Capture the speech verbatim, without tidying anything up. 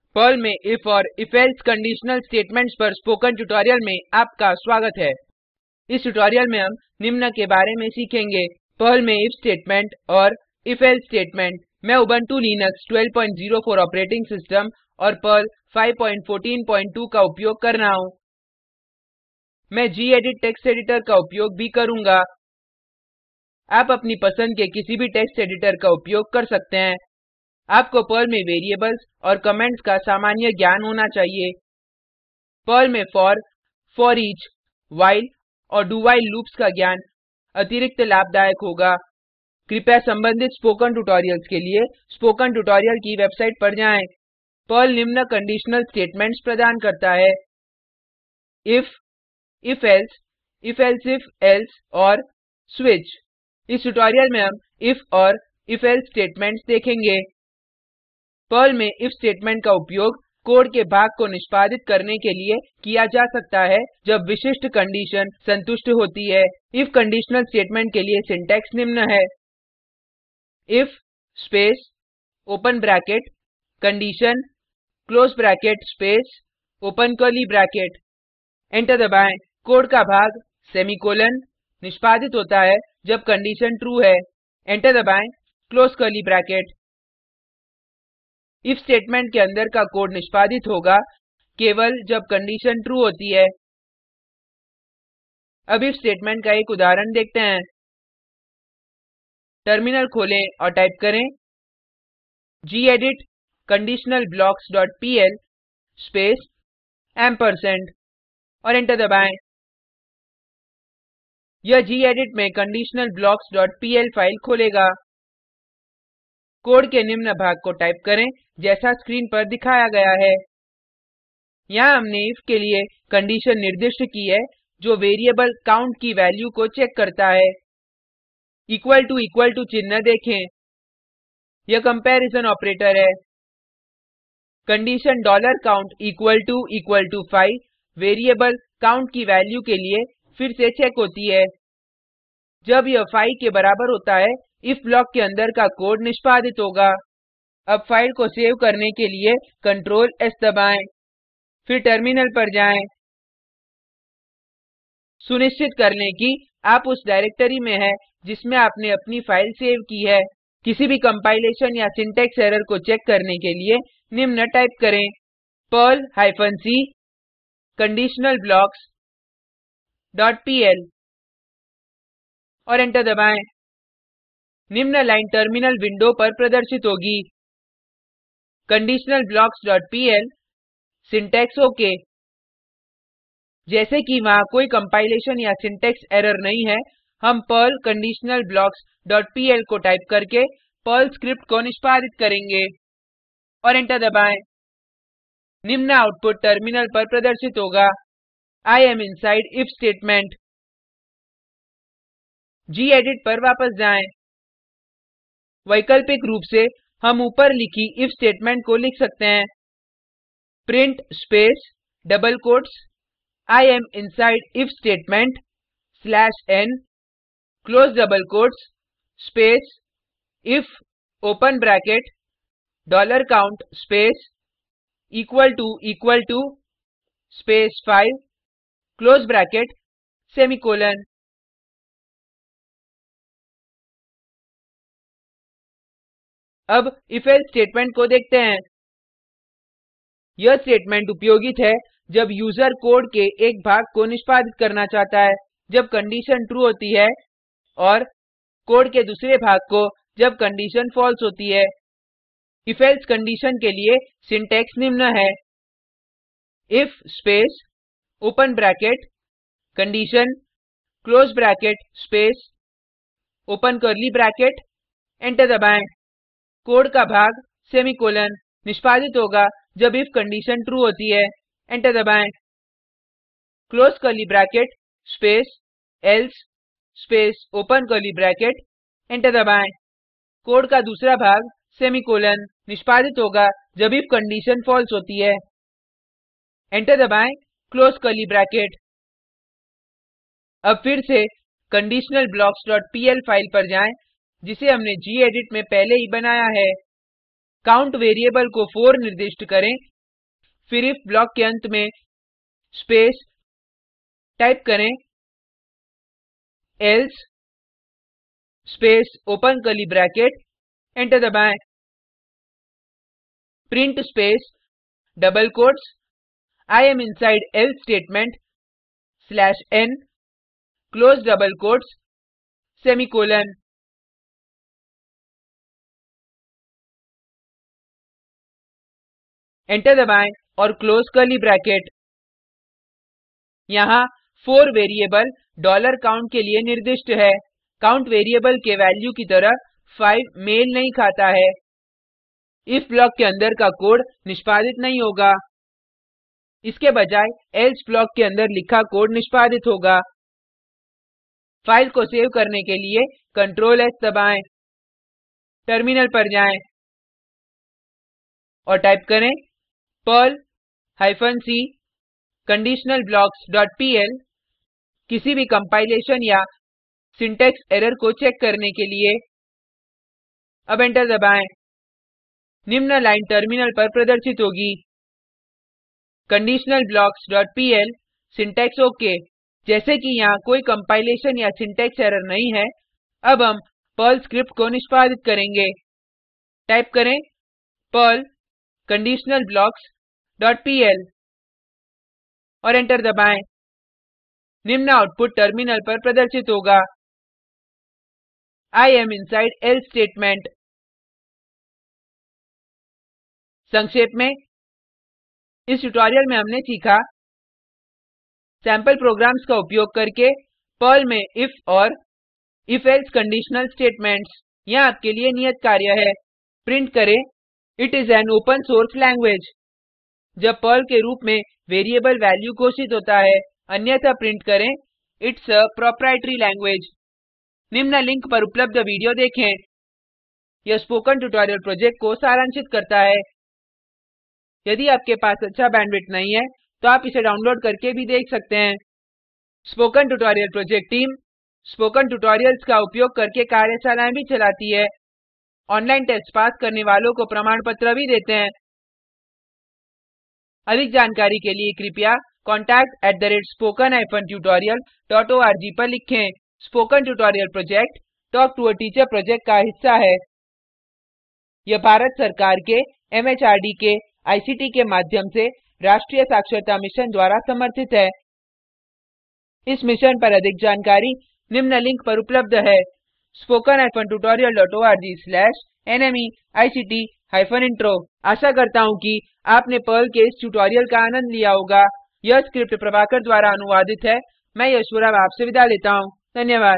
Perl में if और if else conditional statements पर स्पोकन ट्यूटोरियल में आपका स्वागत है। इस ट्यूटोरियल में हम निम्न के बारे में सीखेंगे। पर्ल में if स्टेटमेंट और if else स्टेटमेंट। मैं Ubuntu Linux twelve point zero four operating system और Perl five point fourteen point two का उपयोग कर रहा हूँ। मैं गेडिट टेक्स्ट एडिटर का उपयोग भी करूँगा। आप अपनी पसंद के किसी भी टेक्स्ट एडिटर का उपयोग कर सकते हैं। आपको पर्ल में वेरिएबल्स और कमेंट्स का सामान्य ज्ञान होना चाहिए। पर्ल में फॉर, फोरिच, व्हाइल और डू व्हाइल लूप्स का ज्ञान अतिरिक्त लाभदायक होगा। कृपया संबंधित स्पोकन ट्यूटोरियल्स के लिए स्पोकन ट्यूटोरियल की वेबसाइट पर जाएं। पर्ल निम्न कंडीशनल स्टेटमेंट्स प्रदान करता है: if, if else, if elsif else और switch। इस ट्यूटोरियल में हम if और if else स्टेटमेंट्स देखेंगे। पर्ल में if स्टेटमेंट का उपयोग कोड के भाग को निष्पादित करने के लिए किया जा सकता है जब विशिष्ट कंडीशन संतुष्ट होती है। if कंडीशनल स्टेटमेंट के लिए सिंटैक्स निम्न है: if space open bracket condition close bracket space open curly bracket. Enter दबाएं। कोड का भाग सेमीकोलन निष्पादित होता है जब कंडीशन ट्रू है। एंटर दबाएं। Close curly bracket. if statement के अंदर का कोड निष्पादित होगा केवल जब कंडीशन ट्रू होती है। अब if स्टेटमेंट का एक उदाहरण देखते हैं। टर्मिनल खोलें और टाइप करें gedit conditional blocks dot PL space ampersand और एंटर दबाएं। यह गेडिट में conditionalblocks डॉट पीएल फाइल खोलेगा। कोड के निम्न भाग को टाइप करें जैसा स्क्रीन पर दिखाया गया है। यहाँ हमने if के लिए कंडीशन निर्दिष्ट की है जो वेरिएबल काउंट की वैल्यू को चेक करता है। इक्वल टू इक्वल टू चिन्ह देखें। यह कंपैरिजन ऑपरेटर है। Condition dollar count equal to equal to five variable count की वैल्यू के लिए फिर से चेक होती है। जब यह फाइव के बराबर होता है if ब्लॉक के अंदर का कोड निष्पादित होगा। अब फाइल को सेव करने के लिए कंट्रोल एस दबाएं, फिर टर्मिनल पर जाएं। सुनिश्चित कर लें कि आप उस डायरेक्टरी में हैं जिसमें आपने अपनी फाइल सेव की है। किसी भी कंपाइलेशन या सिंटैक्स एरर को चेक करने के लिए निम्न टाइप करें: Perl hyphen C conditional blocks dot PL और एंटर दबाएं। निम्न लाइन टर्मिनल विंडो पर प्रदर्शित होगी: conditionalblocks dot PL syntax okay. जैसे कि वहाँ कोई कंपाइलेशन या सिंटैक्स एरर नहीं है, हम पर्ल conditionalblocks डॉट पीएल को टाइप करके पर्ल स्क्रिप्ट को निष्पादित करेंगे और एंटर दबाएं। निम्न आउटपुट टर्मिनल पर प्रदर्शित होगा: I am inside if statement. Gedit पर वापस जाएं। वैकल्पिक रूप से हम ऊपर लिखी if स्टेटमेंट को लिख सकते हैं: print space double quotes I am inside if statement slash n close double quotes space if open bracket dollar count space equal to equal to space five close bracket semicolon. अब if else statement को देखते हैं। यह statement उपयोगित है जब user code के एक भाग को निष्पादित करना चाहता है जब कंडीशन ट्रू होती है और कोड के दूसरे भाग को जब कंडीशन फॉल्स होती है। if else कंडीशन के लिए सिंटैक्स निम्न है: if space open bracket condition close bracket space open curly bracket. Enter दबाएं। कोड का भाग सेमीकोलन निष्पादित होगा जब if कंडीशन ट्रू होती है। एंटर दबाएं। Close curly bracket space else space open curly bracket. Enter दबाएं। कोड का दूसरा भाग सेमीकोलन निष्पादित होगा जब if कंडीशन फॉल्स होती है। एंटर दबाएं। Close curly bracket. अब फिर से conditionalblocks डॉट पीएल फाइल पर जाएं जिसे हमने गेडिट में पहले ही बनाया है। काउंट वेरिएबल को फोर निर्दिष्ट करें फिर if ब्लॉक के अंत में स्पेस टाइप करें else space open curly bracket enter दबाएं print space double quotes I am inside else statement slash n close double quotes semicolon enter दबाएं और क्लोज कर्ली ब्रैकेट यहाँ फोर वेरिएबल डॉलर काउंट के लिए निर्दिष्ट है count variable के value की तरह फाइव मेल नहीं खाता है if ब्लॉक के अंदर का कोड निष्पादित नहीं होगा इसके बजाय else ब्लॉक के अंदर लिखा कोड निष्पादित होगा फाइल को सेव करने के लिए Ctrl S दबाएं टर्मिनल पर जाएं और टाइप करें Perl hyphen C conditional blocks dot PL किसी भी कंपाइलेशन या सिंटैक्स एरर को चेक करने के लिए अब एंटर दबाएं निम्न लाइन टर्मिनल पर प्रदर्शित होगी conditionalblocks dot PL syntax okay जैसे कि यहाँ कोई कंपाइलेशन या सिंटैक्स एरर नहीं है अब हम पर्ल स्क्रिप्ट को निष्पादित करेंगे टाइप करें पर्ल कंडीशनलब्लॉक्स डॉट पीएल और एंटर दबाएं निम्न आउटपुट टर्मिनल पर प्रदर्शित होगा I am inside else statement संक्षेप में इस ट्यूटोरियल में हमने सीखा सैंपल प्रोग्राम्स का उपयोग करके पर्ल में if और if else कंडीशनल स्टेटमेंट्स यहाँ आपके लिए नियत कार्य है प्रिंट करें it is an open source language जब पर्ल के रूप में वेरिएबल वैल्यू घोषित होता है अन्यथा प्रिंट करें इट्स अ प्रोप्राइटरी लैंग्वेज निम्न लिंक पर उपलब्ध वीडियो देखें यह स्पोकन ट्यूटोरियल प्रोजेक्ट को सारांशित करता है यदि आपके पास अच्छा बैंडविड्थ नहीं है तो आप इसे डाउनलोड करके भी देख सकते हैं spoken tutorial project team spoken tutorials का उपयोग करके कार्यशालाएं भी चलाती है ऑनलाइन टेस्ट पास करने वालों को प्रमाण पत्र भी देते हैं अधिक जानकारी के लिए कृपया contact at the rate spoken hyphen tutorial dot org पर लिखें spoken tutorial project talk to a teacher project का हिस्सा है यह भारत सरकार के एमएचआरडी के आईसीटी के माध्यम से राष्ट्रीय साक्षरता मिशन द्वारा समर्थित है इस मिशन पर अधिक जानकारी निम्न लिंक पर उपलब्ध है spoken hyphen tutorial dot org slash nmeict hyphen intro आशा करता हूँ कि आपने पर्ल के इस ट्यूटोरियल का आनंद लिया होगा यह स्क्रिप्ट प्रभाकर द्वारा अनुवादित है मैं यशवरा आपसे विदा लेता हूँ धन्यवाद